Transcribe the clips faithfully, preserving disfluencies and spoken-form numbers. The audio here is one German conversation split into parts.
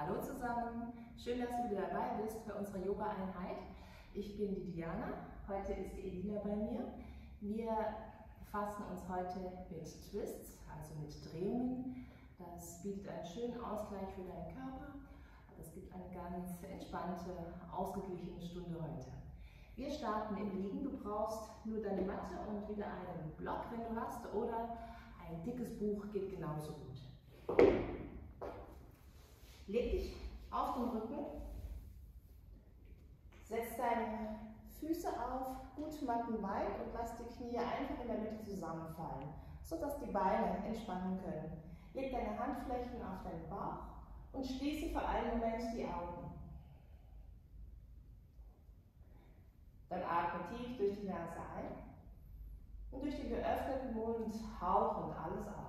Hallo zusammen, schön, dass du wieder dabei bist bei unserer Yoga-Einheit. Ich bin die Diana, heute ist die Elina bei mir. Wir befassen uns heute mit Twists, also mit Drehungen. Das bietet einen schönen Ausgleich für deinen Körper, aber es gibt eine ganz entspannte, ausgeglichene Stunde heute. Wir starten im Liegen, du brauchst nur deine Matte und wieder einen Block, wenn du hast, oder ein dickes Buch geht genauso gut. Leg dich auf den Rücken, setz deine Füße auf, gut mattenweit und lass die Knie einfach in der Mitte zusammenfallen, sodass die Beine entspannen können. Leg deine Handflächen auf deinen Bauch und schließe für einen Moment die Augen. Dann atme tief durch die Nase ein und durch den geöffneten Mund hauchend alles aus.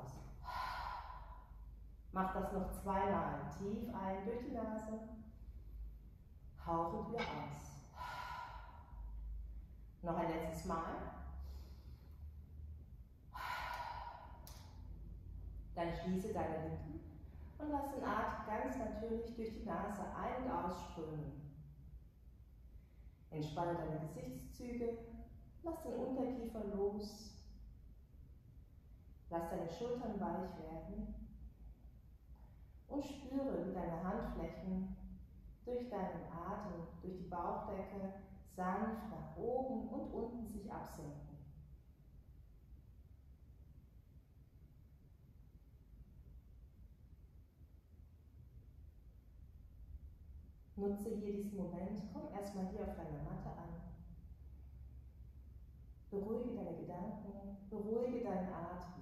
Mach das noch zweimal. Tief ein durch die Nase, hauchend wieder aus. Noch ein letztes Mal. Dann schließe deine Lippen und lass den Atem ganz natürlich durch die Nase ein- und ausströmen. Entspanne deine Gesichtszüge, lass den Unterkiefer los, lass deine Schultern weich werden. Und spüre, wie deine Handflächen durch deinen Atem, durch die Bauchdecke sanft nach oben und unten sich absenken. Nutze hier diesen Moment, komm erstmal hier auf deiner Matte an. Beruhige deine Gedanken, beruhige deinen Atem.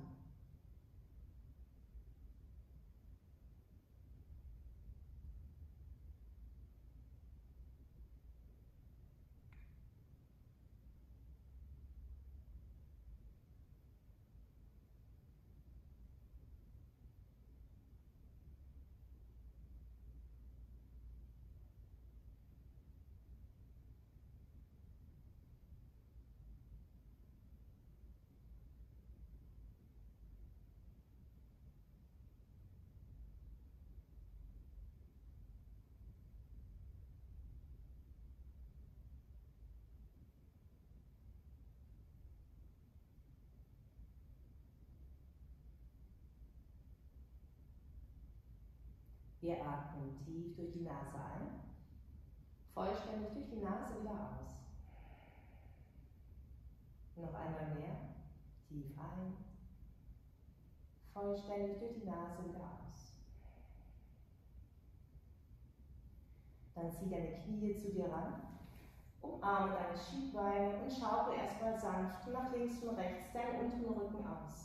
Wir atmen tief durch die Nase ein, vollständig durch die Nase wieder aus. Noch einmal mehr, tief ein, vollständig durch die Nase wieder aus. Dann zieh deine Knie zu dir ran, umarme deine Schienbeine und schaukel erstmal sanft nach links und rechts deinen unteren Rücken aus.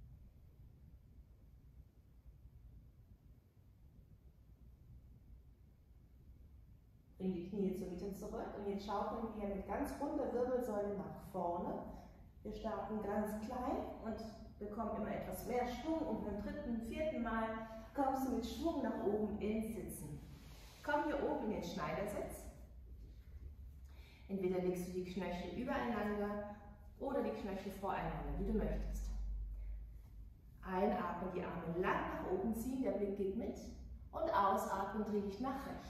Bring die Knie zur Mitte zurück und jetzt schaukeln wir mit ganz runder Wirbelsäule nach vorne. Wir starten ganz klein und bekommen immer etwas mehr Schwung und beim dritten, vierten Mal kommst du mit Schwung nach oben ins Sitzen. Komm hier oben in den Schneidersitz. Entweder legst du die Knöchel übereinander oder die Knöchel voreinander, wie du möchtest. Einatmen, die Arme lang nach oben ziehen, der Blick geht mit und ausatmen, dreh dich nach rechts.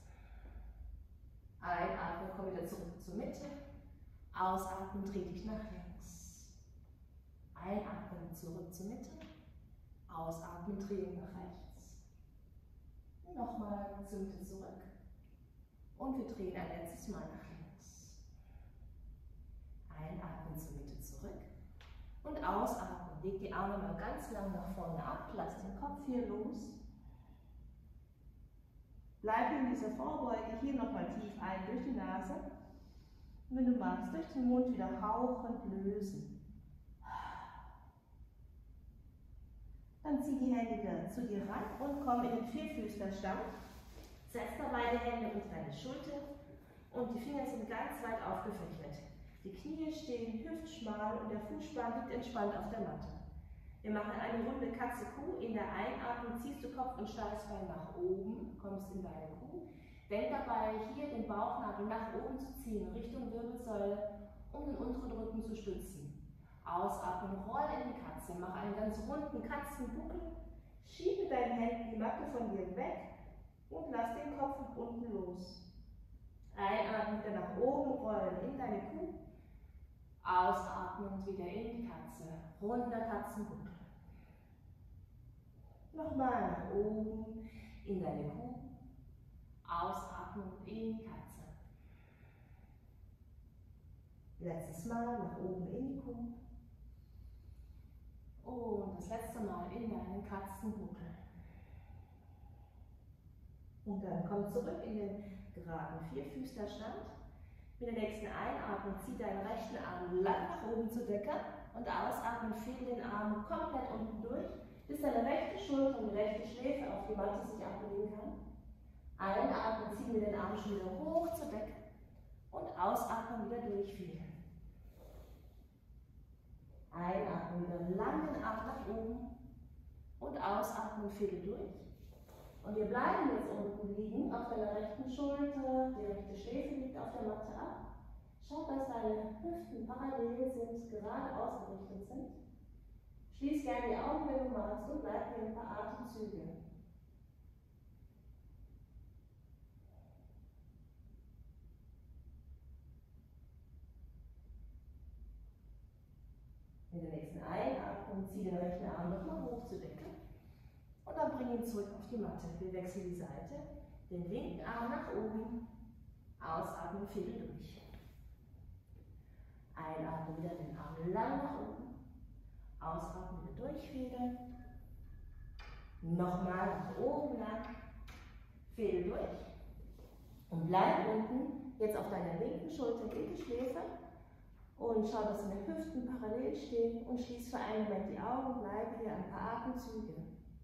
Einatmen, komm wieder zurück zur Mitte. Ausatmen, dreh dich nach links. Einatmen, zurück zur Mitte. Ausatmen, Drehung nach rechts. Nochmal zur Mitte zurück. Und wir drehen ein letztes Mal nach links. Einatmen, zur Mitte zurück. Und ausatmen, leg die Arme mal ganz lang nach vorne ab. Lass den Kopf hier los. Bleib in dieser Vorbeuge hier nochmal tief ein durch die Nase. Und wenn du magst, durch den Mund wieder hauchend lösen. Dann zieh die Hände wieder zu dir ran und komm in den Vierfüßlerstand. Setz da beide Hände unter deine Schulter und die Finger sind ganz weit aufgefächert. Die Knie stehen hüftschmal und der Fußspann liegt entspannt auf der Matte. Wir machen eine Runde Katze-Kuh. In der Einatmung ziehst du Kopf und Steißbein nach oben, kommst in deine Kuh. Denk dabei, hier den Bauchnabel nach oben zu ziehen, Richtung Wirbelsäule, um den unteren Rücken zu stützen. Ausatmen, roll in die Katze, mach einen ganz runden Katzenbuckel, schiebe deine Hände die Matte von dir weg Und lass den Kopf nach unten los. Einatmen, wieder nach oben rollen in deine Kuh. Ausatmen, wieder in die Katze. Runder Katzenbuckel. Nochmal nach oben in deine Kuh. Ausatmen in die Katze. Letztes Mal nach oben in die Kuh. Und das letzte Mal in deinen Katzenbuckel. Und dann komm zurück in den geraden Vierfüßlerstand. Mit der nächsten Einatmung zieh deinen rechten Arm lang nach oben zur Decke und ausatmen, fädel den Arm komplett unten durch, bis deine rechte Schulter und die rechte Schläfe auf die Matte sich ablegen kann. Einatmen, ziehen wir den Arm schon wieder hoch zur Decke und ausatmen, wieder durchfädeln. Einatmen, wieder langen Arm nach oben und ausatmen, fädel durch. Und wir bleiben jetzt unten liegen, auf deiner rechten Schulter, die rechte Schläfe liegt auf der Matte ab. Schau, dass deine Hüften parallel sind, gerade ausgerichtet sind. Schließ gerne die Augen, wenn du magst, und bleib hier ein paar Atemzüge. Mit der nächsten Einatmung zieh den rechten Arm nochmal hoch zur Decke. Und dann bring ihn zurück auf die Matte. Wir wechseln die Seite. Den linken Arm nach oben. Ausatmen, fädel durch. Einatmen, wieder den Arm lang nach oben. Ausatmen, wieder durchfädeln. Nochmal nach oben lang. Fädel durch. Und bleib unten. Jetzt auf deiner linken Schulter, linke Schläfe. Und schau, dass deine Hüften parallel stehen. Und schließ für einen Moment die Augen. Bleibe hier ein paar Atemzüge.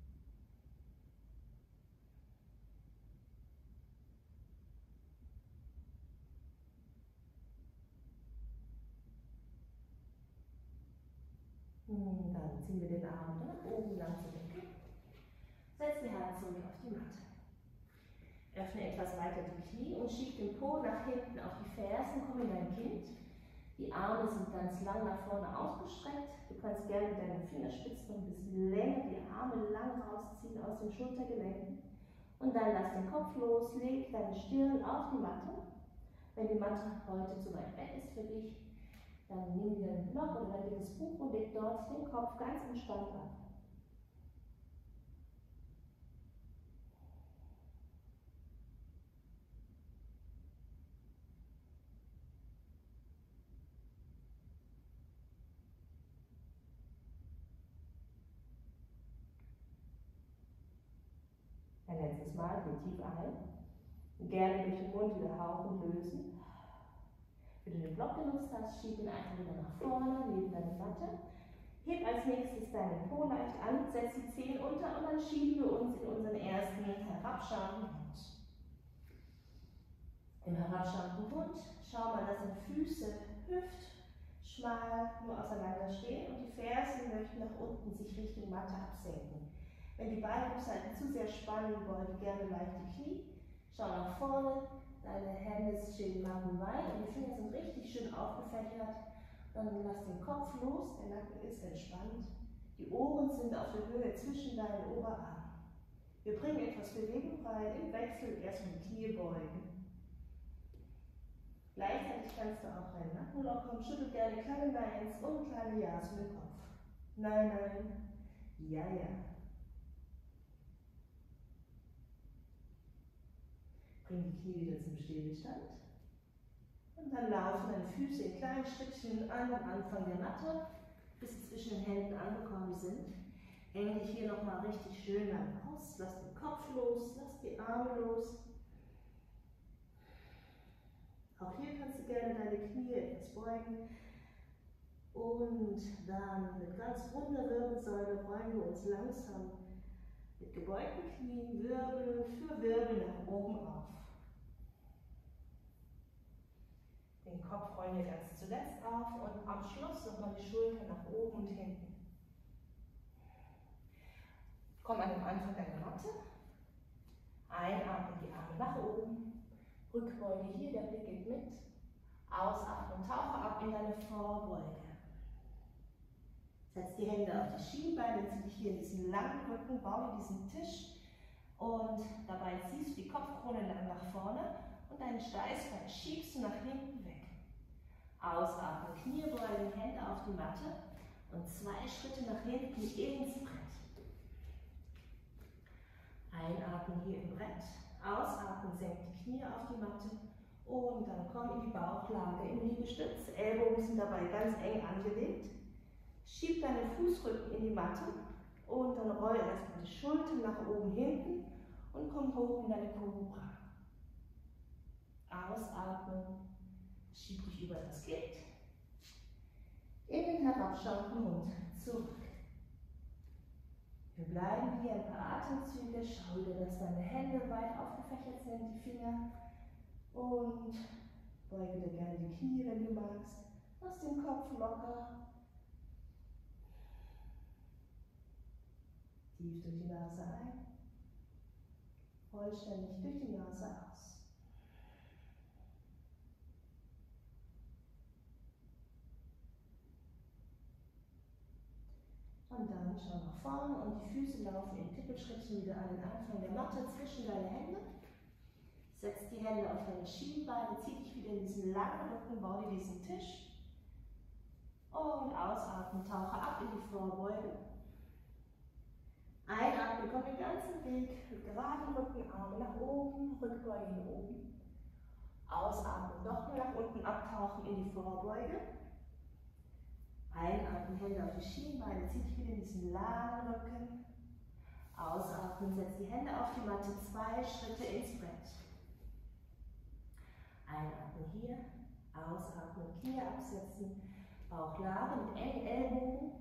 Dann ziehen wir den Arm nach oben lang zur Decke. Setz die Hand zurück auf die Matte. Öffne etwas weiter die Knie und schieb den Po nach hinten auf die Fersen. Komm in dein Kind. Die Arme sind ganz lang nach vorne ausgestreckt. Du kannst gerne mit deinen Fingerspitzen ein bisschen länger die Arme lang rausziehen aus den Schultergelenken. Und dann lass den Kopf los, leg deine Stirn auf die Matte. Wenn die Matte heute zu weit weg ist für dich, dann nimm wieder einen Block oder ein dickes Buch und leg dort den Kopf ganz entspannt ab. Ein letztes Mal, geh tief ein. Gerne durch den Mund wieder hauchen und lösen. Wenn du den Block genutzt hast, schieb ihn einfach wieder nach vorne, neben deine Matte. Heb als nächstes deinen Po leicht an, setz die Zehen unter und dann schieben wir uns in unseren ersten herabschauenden Hund. Im herabschauenden Hund schau mal, dass deine Füße hüftschmal nur auseinander stehen und die Fersen möchten nach unten sich Richtung Matte absenken. Wenn die Beinrückseiten zu sehr spannen, beuge gerne leicht die Knie. Schau nach vorne, deine Hände stehen lang und weit und die Finger sind richtig schön aufgefächert. Dann lass den Kopf los, der Nacken ist entspannt. Die Ohren sind auf der Höhe zwischen deinen Oberarmen. Wir bringen etwas Bewegung rein, im Wechsel erstmal die Knie beugen. Gleichzeitig kannst du auch deinen Nacken lockern, schüttel gerne kleine Neins und kleine Ja's mit dem Kopf. Nein, nein, ja, ja. Bring die Knie wieder zum Stillstand. Und dann laufen deine Füße in kleinen Schrittchen an den Anfang der Matte, bis sie zwischen den Händen angekommen sind. Häng dich hier nochmal richtig schön lang aus. Lass den Kopf los, lass die Arme los. Auch hier kannst du gerne deine Knie etwas beugen. Und dann mit ganz runder Wirbelsäule rollen wir uns langsam mit gebeugten Knien Wirbel für Wirbel nach oben auf. Den Kopf rollen wir ganz zuletzt auf und am Schluss nochmal die Schultern nach oben und hinten. Komm an den Anfang deiner Matte. Einatmen, die Arme nach oben. Rückbeuge hier, der Blick geht mit. Ausatmen, tauche ab in deine Vorbeuge. Setz die Hände auf die Schienbeine, zieh dich hier in diesen langen Rücken, baue diesen Tisch Und dabei ziehst du die Kopfkrone lang nach vorne und deinen Steißbein schiebst du nach hinten weg. Ausatmen, Knie beugen, Hände auf die Matte und zwei Schritte nach hinten ins Brett. Einatmen hier im Brett, ausatmen, senk die Knie auf die Matte und dann komm in die Bauchlage im Liegestütz. Ellbogen sind dabei ganz eng angelegt. Schieb deinen Fußrücken in die Matte und dann roll erstmal die Schultern nach oben hinten und komm hoch in deine Cobra. Ausatmen, schieb dich über das Kind. In den herabschauenden Hund zurück. Wir bleiben hier ein paar Atemzüge. Schau dir, dass deine Hände weit aufgefächert sind, die Finger. Und beuge dir gerne die Knie, wenn du magst. Lass den Kopf locker. Tief durch die Nase ein. Vollständig durch die Nase aus. Und dann schau nach vorne und die Füße laufen in Tippelschrittchen wieder an den Anfang der Matte zwischen deine Hände. Setz die Hände auf deine Schienbeine, zieh dich wieder in diesen langen Rücken, bau dir diesen Tisch. Und ausatmen, tauche ab in die Vorbeuge. Einatmen, komm den ganzen Weg mit geraden Rücken, Arme nach oben, Rückbeuge hier oben. Ausatmen, nochmal nach unten abtauchen in die Vorbeuge. Einatmen, Hände auf die Schienbeine, zieh dich wieder in diesen langen Rücken. Ausatmen, setz die Hände auf die Matte, zwei Schritte ins Brett. Einatmen hier, ausatmen, Knie absetzen, Bauchlage mit engen Ellbogen.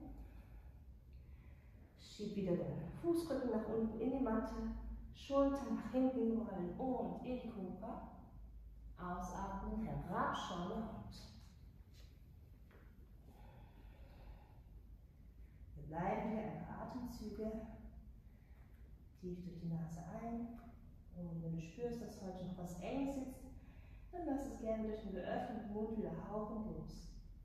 Schieb wieder den Fußrücken nach unten in die Matte, Schultern nach hinten rollen und in die Cobra. Ausatmen, herabschauender Hund. Wir bleiben hier ein paar Atemzüge. Tief durch die Nase ein. Und wenn du spürst, dass heute noch was eng sitzt, dann lass es gerne durch den geöffneten Mund wieder hauchen los.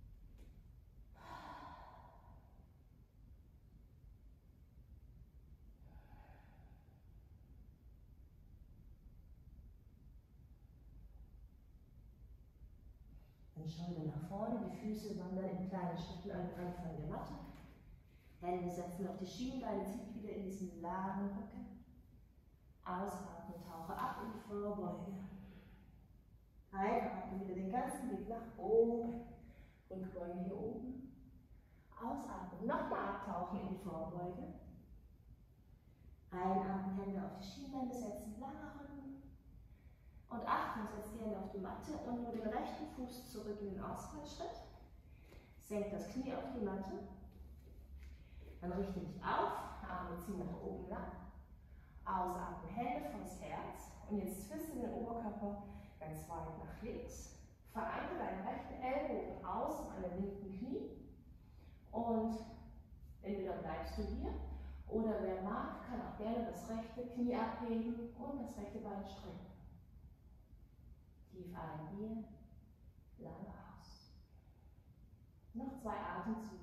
Dann schau dir nach vorne, die Füße wandern in kleinen Schritten an den Anfang der Matte. Hände setzen auf die Schienbeine, zieh dich wieder in diesen langen Rücken. Ausatmen, tauche ab in die Vorbeuge. Einatmen, wieder den ganzen Weg nach oben. Rückbeuge hier oben. Ausatmen, nochmal abtauchen in die Vorbeuge. Einatmen, Hände auf die Schienbeine setzen, langer Rücken. Und achten, setz die Hände auf die Matte und nur den rechten Fuß zurück in den Ausfallschritt. Senk das Knie auf die Matte. Dann richte dich auf, Arme ziehen nach oben lang. Ausatmen, Hände vors Herz. Und jetzt twiste den Oberkörper ganz weit nach links. Verankere deinen rechten Ellbogen außen an dem linken Knie. Und entweder bleibst du hier, oder wer mag, kann auch gerne das rechte Knie abheben und das rechte Bein strecken. Tief ein hier, lang aus. Noch zwei Atemzüge.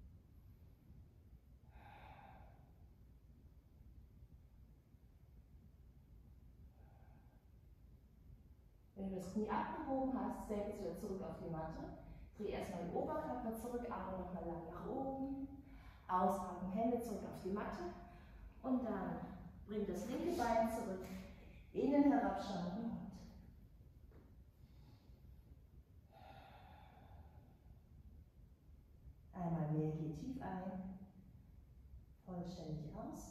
Wenn du das Knie abgehoben hast, senk es wieder zurück auf die Matte. Dreh erstmal den Oberkörper zurück, Arme nochmal lang nach oben. Ausatmen, Hände zurück auf die Matte. Und dann bring das linke Bein zurück in den herabschauenden Hund. Einmal mehr hier tief ein, vollständig aus.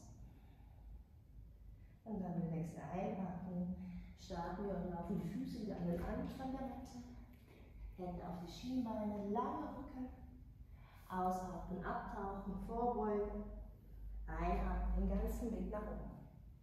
Und dann mit der nächsten Einatmung starten wir und laufen die Füße wieder an den Anfang der Matte. Hände auf die Schienbeine, langer Rücken. Ausatmen, abtauchen, vorbeugen. Einatmen, den ganzen Weg nach oben.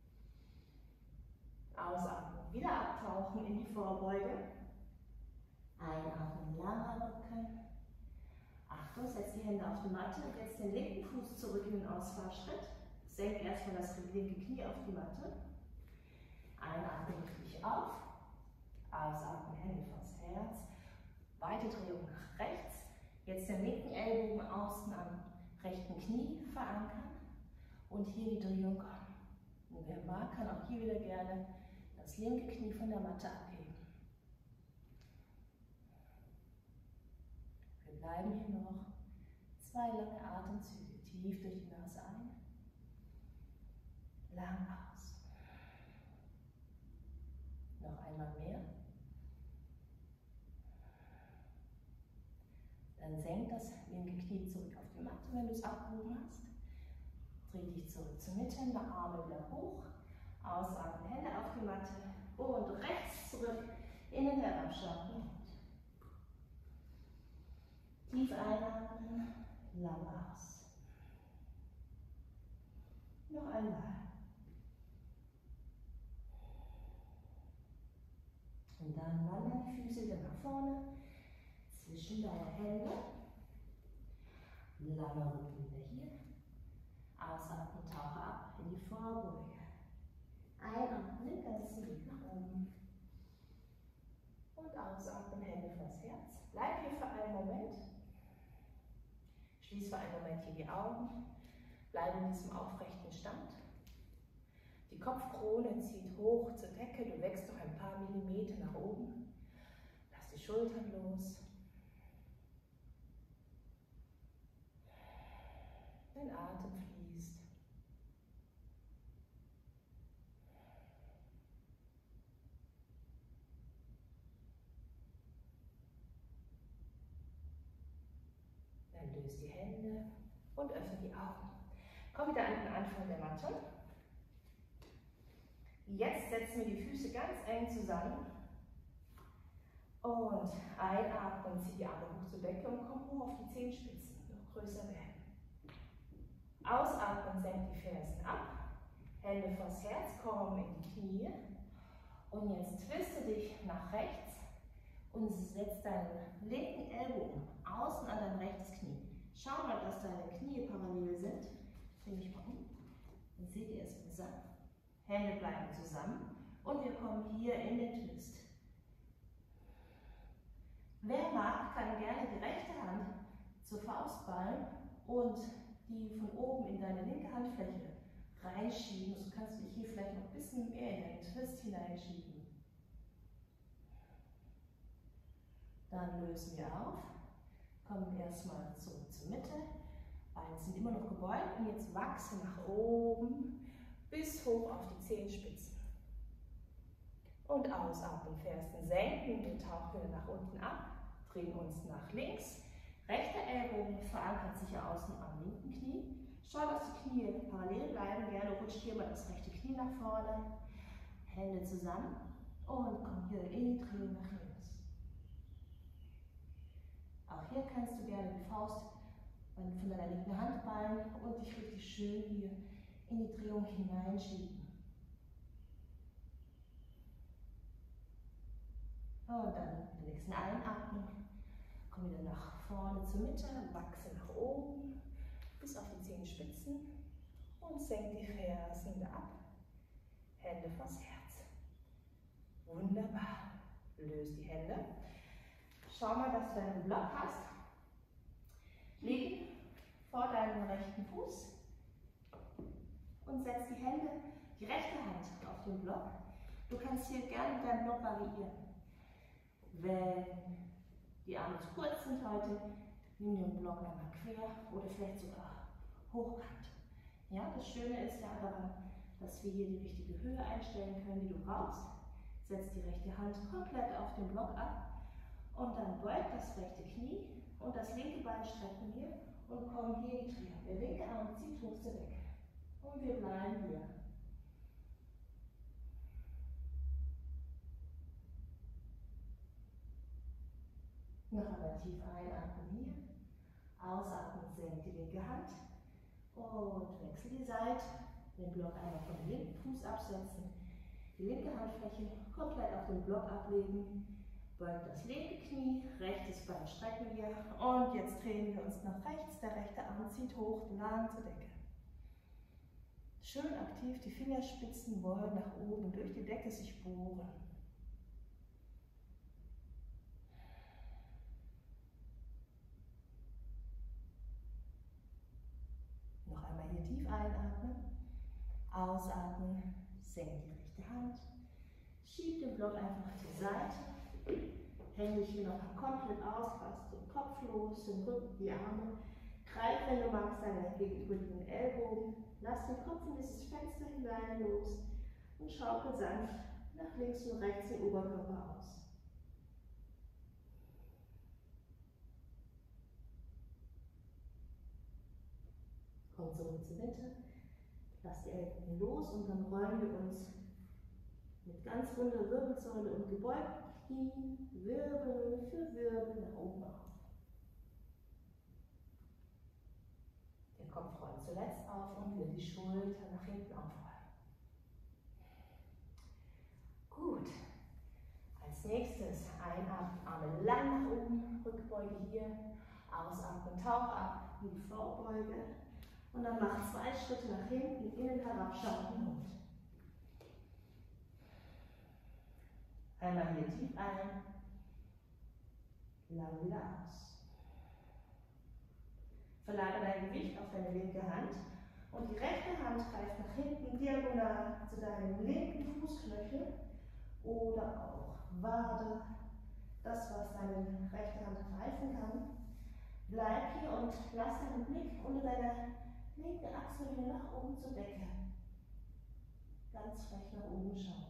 Ausatmen, wieder abtauchen in die Vorbeuge. Einatmen, langer Rücken. Achtung, setz die Hände auf die Matte und jetzt den linken Fuß zurück in den Ausfallschritt. Senk erstmal das linke Knie auf die Matte. Einatmen, richtig auf. Ausatmen, Hände vors Herz. Weite Drehung nach rechts. Jetzt den linken Ellbogen außen am rechten Knie verankern. Und hier die Drehung Und wer mag, kann auch hier wieder gerne das linke Knie von der Matte abheben. Wir bleiben hier noch zwei lange Atemzüge. Tief durch die Nase ein, lang aus. Noch einmal mehr. Dann senk das linke Knie zurück auf die Matte, wenn du es abgehoben hast. Dreh dich zurück zur Mitte, Arme wieder hoch. Ausatmen, Hände auf die Matte und rechts zurück in den Herabschaukeln. Tief einatmen, lang aus. Noch einmal. Und dann wandern die Füße wieder nach vorne, zwischen deine Hände. Langer Rücken wieder hier. Ausatmen, tauche ab in die Vorbeuge. Einatmen, den ganzen Weg nach oben. Und ausatmen, Hände vors Herz. Bleib hier für einen Moment. Schließ für einen Moment hier die Augen. Bleib in diesem aufrechten Stand. Die Kopfkrone zieht hoch zur Decke. Du wächst noch ein paar Millimeter nach oben. Lass die Schultern los. Dein Atem fließt. Dann löst die Hände und öffne die Augen. Komm wieder an den Anfang der Matte. Jetzt setzen wir die Füße ganz eng zusammen. Und einatmen, zieh die Arme hoch zur Decke und komm hoch auf die Zehenspitzen. Noch größer werden. Ausatmen, senk die Fersen ab. Hände vors Herz, komm in die Knie. Und jetzt twiste dich nach rechts und setz deinen linken Ellbogen außen an dein rechtes Knie. Schau mal, dass deine Knie parallel sind. Dreh mich mal um. Dann seht ihr es besser. Hände bleiben zusammen und wir kommen hier in den Twist. Wer mag, kann gerne die rechte Hand zur Faust ballen und die von oben in deine linke Handfläche reinschieben. So kannst du dich hier vielleicht noch ein bisschen mehr in den Twist hineinschieben. Dann lösen wir auf, kommen erstmal zurück zur Mitte. Beine sind immer noch gebeugt und jetzt wachsen nach oben bis hoch auf die Zehenspitzen. Und ausatmen, Fersen senken, wir tauchen wieder nach unten ab, drehen uns nach links. Rechter Ellbogen verankert sich außen am linken Knie. Schau, dass die Knie parallel bleiben. Gerne rutscht hier mal das rechte Knie nach vorne. Hände zusammen und komm hier in die Drehung nach links. Auch hier kannst du gerne die Faust von deiner linken Hand ballen und dich richtig schön hier in die Drehung hineinschieben. Und dann mit der nächsten Einatmung komm wieder nach vorne zur Mitte, wachse nach oben bis auf die Zehenspitzen und senk die Fersen wieder ab. Hände vors Herz. Wunderbar. Löse die Hände. Schau mal, dass du deinen Block hast. Leg vor deinen rechten Fuß und setz die Hände, die rechte Hand auf den Block. Du kannst hier gerne deinen Block variieren. Wenn die Arme zu kurz sind heute, nimm den Block einmal quer oder vielleicht sogar hochkant. Ja, das Schöne ist ja daran, dass wir hier die richtige Höhe einstellen können, die du brauchst. Setz die rechte Hand komplett auf den Block ab und dann beug das rechte Knie und das linke Bein strecken wir und kommen hier in die Drehung. Der linke Arm zieht hoch zur Decke und wir bleiben hier. Noch einmal tief einatmen hier, ausatmen, senk die linke Hand und wechsel die Seite. Den Block einmal von dem linken Fuß absetzen, die linke Handfläche komplett auf den Block ablegen, beugt das linke Knie, rechtes Bein strecken wir und jetzt drehen wir uns nach rechts, der rechte Arm zieht hoch, lang zur Decke. Schön aktiv, die Fingerspitzen wollen nach oben durch die Decke sich bohren. Noch einmal hier tief einatmen, Ausatmen, senk die rechte Hand. Schieb den Block einfach zur Seite. Händchen noch komplett aus, fast den Kopf los, den Rücken, die Arme. Greif, wenn du magst, deine gegenüberliegenden Ellbogen. Lass den Kopf in dieses Fenster hinein los und schaukel sanft nach links und rechts den Oberkörper aus. Komm zurück zur Mitte. Lass die Ellbogen los und dann rollen wir uns mit ganz runder Wirbelsäule und gebeugten Knien Wirbel für Wirbel nach oben auf. Der Kopf rollt zuletzt auf und wir die Schulter nach hinten aufrollen. Gut. Als nächstes einatmen, Arme lang nach oben, Rückbeuge hier. Ausatmen, Tauch ab in die Vorbeuge. Und dann mach zwei Schritte nach hinten, innen herabschauenden Hund. Einmal hier tief ein, lang wieder aus. Verlagere dein Gewicht auf deine linke Hand und die rechte Hand greift nach hinten diagonal zu deinem linken Fußknöchel oder auch Wade, das was deine rechte Hand greifen kann. Bleib hier und lass deinen Blick unter deiner linken Achselhöhle nach oben zur Decke. Ganz frech nach oben schauen.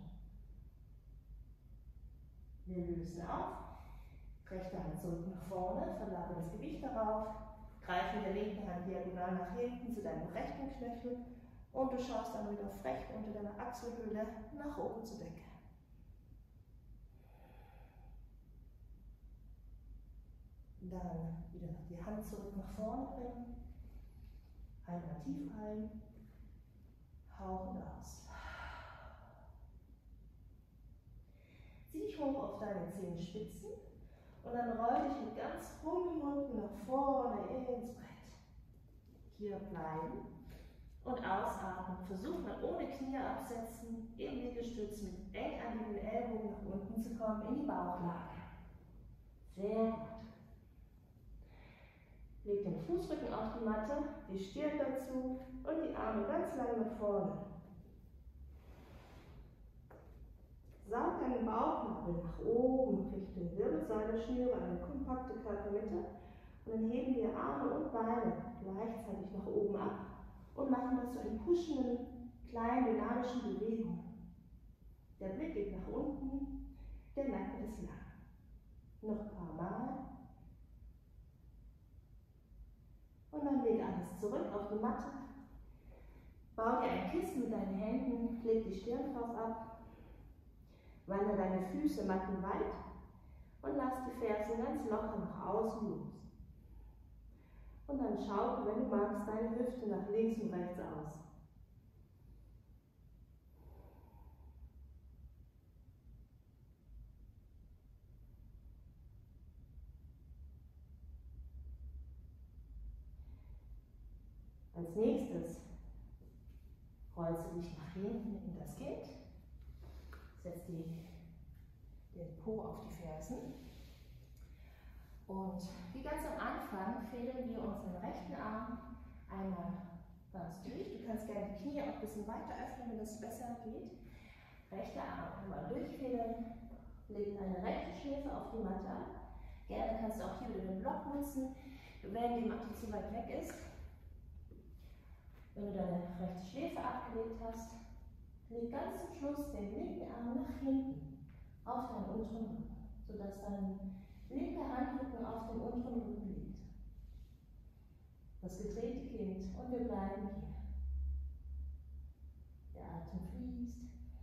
Wir lösen auf, rechte Hand zurück nach vorne, verlagere das Gewicht darauf, greife mit der linken Hand diagonal nach hinten zu deinem rechten Knöchel und du schaust dann wieder frech unter deiner Achselhöhle nach oben zur Decke. Dann wieder die Hand zurück nach vorne bringen, einmal tief ein, hauchen aus. Zieh dich hoch auf deine Zehenspitzen und dann roll dich mit ganz runden Runden nach vorne ins Brett. Hier bleiben und ausatmen. Versuch mal ohne Knie absetzen, im Liegestütz mit eng an den Ellbogen nach unten zu kommen, in die Bauchlage. Sehr gut. Leg den Fußrücken auf die Matte, die Stirn dazu und die Arme ganz lang nach vorne. Saug deinen Bauchnabel nach oben Richtung Wirbelsäule, schnüre eine kompakte Körpermitte und dann heben wir Arme und Beine gleichzeitig nach oben ab und machen das so in pushenden, kleinen, dynamischen Bewegungen. Der Blick geht nach unten, der Nacken ist lang. Noch ein paar Mal. Und dann leg alles zurück auf die Matte. Bau dir ein Kissen mit deinen Händen, leg die Stirn drauf ab. Wandere deine Füße mattenweit und lass die Fersen ganz locker nach außen los. Und dann schaukel, wenn du magst, deine Hüfte nach links und rechts aus. Als nächstes rollst du dich nach hinten in das Kind. Setz die, den Po auf die Fersen. Und wie ganz am Anfang fädeln wir unseren rechten Arm einmal ganz durch. Du kannst gerne die Knie auch ein bisschen weiter öffnen, wenn das besser geht. Rechter Arm einmal durchfädeln. Leg deine rechte Schläfe auf die Matte ab. Gerne kannst du auch hier wieder den Block nutzen, wenn die Matte zu weit weg ist. Wenn du deine rechte Schläfe abgelegt hast, leg ganz zum Schluss den linken Arm nach hinten auf deinen unteren Rücken, sodass dein linker Handrücken auf dem unteren Rücken liegt. Das gedrehte Kind und wir bleiben hier. Der Atem fließt.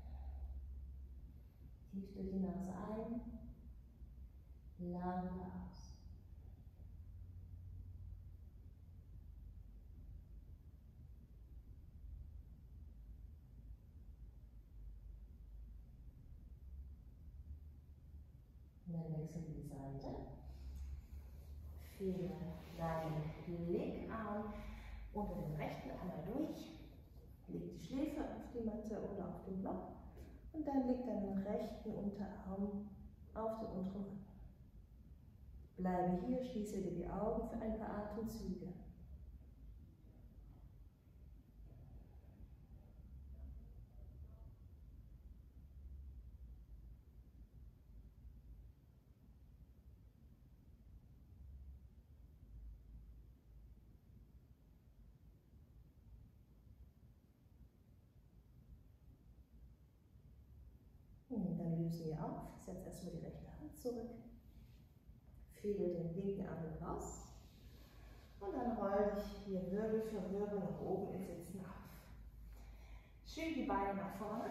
Tief durch die Nase ein, lang aus. Und dann wechseln wir die Seite. Führe deinen linken Arm unter den rechten einmal durch. Leg die Schläfe auf die Matte oder auf den Block. Und dann leg deinen rechten Unterarm auf den unteren Rücken. Bleibe hier, schließe dir die Augen für ein paar Atemzüge. lösen wir auf. Setz erstmal die rechte Hand zurück. Fühle den linken Arm raus. Und dann roll dich hier Wirbel für Wirbel nach oben ins Sitzen auf. Schieb die Beine nach vorne.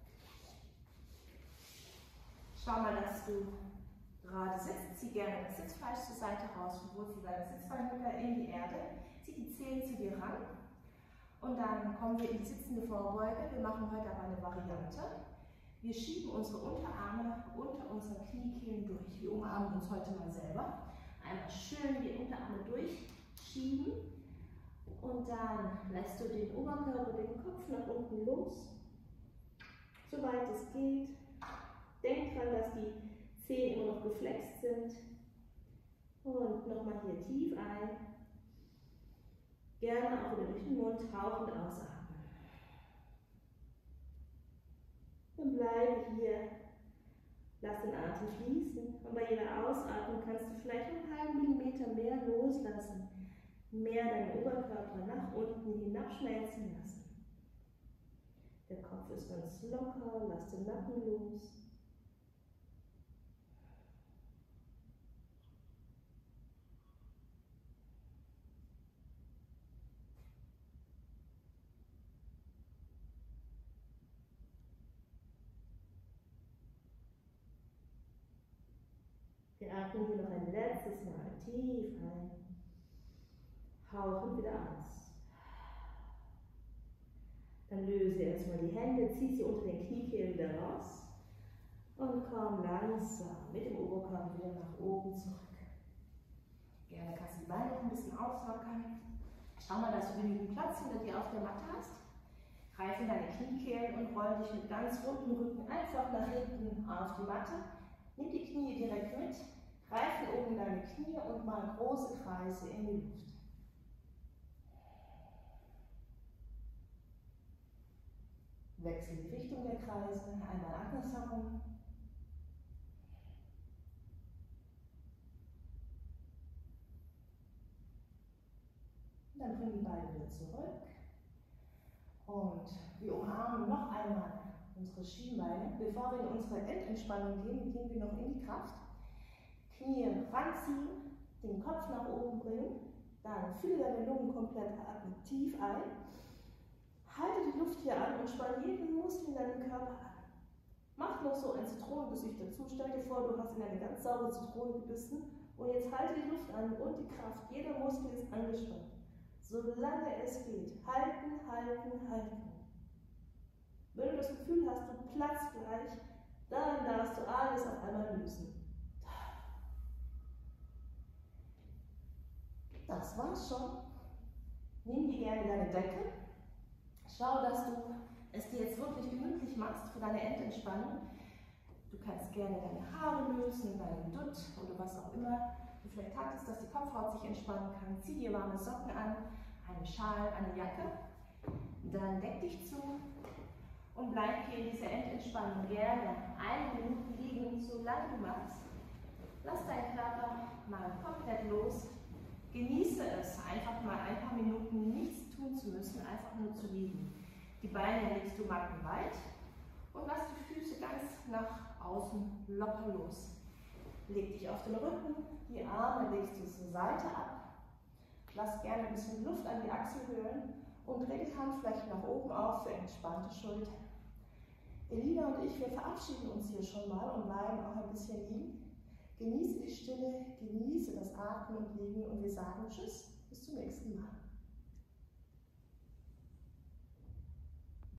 Schau mal, dass du gerade sitzt. Zieh gerne das Sitzfleisch zur Seite raus, verwurzel deine Sitzbeinhöcker in die Erde. Zieh die Zehen zu dir ran. Und dann kommen wir in die sitzende Vorbeuge. Wir machen heute aber eine Variante. Wir schieben unsere Unterarme unter unseren Kniekehlen durch. Wir umarmen uns heute mal selber. Einmal schön die Unterarme durchschieben. Und dann lässt du den Oberkörper, den Kopf nach unten los. Soweit es geht. Denk dran, dass die Zehen immer noch geflext sind. Und nochmal hier tief ein. Gerne auch wieder durch den Mund hauchend ausatmen. Und bleibe hier. Lass den Atem fließen. Und bei jeder Ausatmung kannst du vielleicht einen halben Millimeter mehr loslassen. Mehr deinen Oberkörper nach unten hinabschmelzen lassen. Der Kopf ist ganz locker. Lass den Nacken los. Wir atmen hier noch ein letztes Mal tief ein. Hauchen wieder aus. Dann löse erstmal die Hände, zieh sie unter den Kniekehlen wieder raus und komm langsam mit dem Oberkörper wieder nach oben zurück. Gerne kannst du die Beine ein bisschen auslockern. Schau mal, dass du genügend Platz hinter dir auf der Matte hast. Greife in deine Kniekehlen und roll dich mit ganz rundem Rücken einfach nach hinten auf die Matte. Nimm die Knie direkt mit, greife oben in deine Knie und mal große Kreise in die Luft. Wechsel die Richtung der Kreise, einmal andersherum. Dann bring die Beine wieder zurück. Und wir umarmen noch einmal unsere Schienbeine. Bevor wir in unsere Endentspannung gehen, gehen wir noch in die Kraft. Knie ranziehen, den Kopf nach oben bringen. Dann fülle deine Lungen komplett atmen, tief ein. Halte die Luft hier an und spann jeden Muskel in deinem Körper an. Mach noch so ein Zitronengesicht dazu. Stell dir vor, du hast in eine ganz saure Zitrone gebissen. Und jetzt halte die Luft an und die Kraft. Jeder Muskel ist angespannt. Solange es geht. Halten, halten, halten. Wenn du das Gefühl hast, du platzt gleich, dann darfst du alles auf einmal lösen. Das war's schon. Nimm dir gerne deine Decke. Schau, dass du es dir jetzt wirklich gemütlich machst für deine Endentspannung. Du kannst gerne deine Haare lösen, deinen Dutt oder was auch immer du vielleicht hattest, dass die Kopfhaut sich entspannen kann. Zieh dir warme Socken an, einen Schal, eine Jacke. Dann deck dich zu und bleib hier in dieser Endentspannung gerne eine Minute liegen, solange du magst. Lass deinen Körper mal komplett los. Genieße es, einfach mal ein paar Minuten nichts tun zu müssen, einfach nur zu liegen. Die Beine legst du mattenweit und lass die Füße ganz nach außen locker los. Leg dich auf den Rücken, die Arme legst du zur Seite ab. Lass gerne ein bisschen Luft an die Achselhöhlen und dreh die Handflächen nach oben auf für entspannte Schultern. Elina und ich, wir verabschieden uns hier schon mal und bleiben auch ein bisschen liegen. Genieße die Stille, genieße das Atmen und Liegen und wir sagen Tschüss, bis zum nächsten Mal.